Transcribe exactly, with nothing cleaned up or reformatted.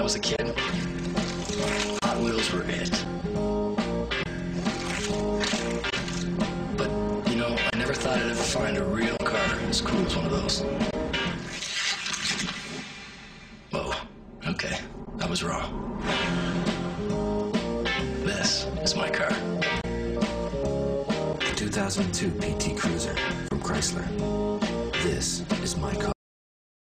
was a kid, Hot Wheels were it. But, you know, I never thought I'd ever find a real car as cool as one of those. Whoa, okay, I was wrong. This is my car. The two thousand two P T Cruiser from Chrysler. This is my car.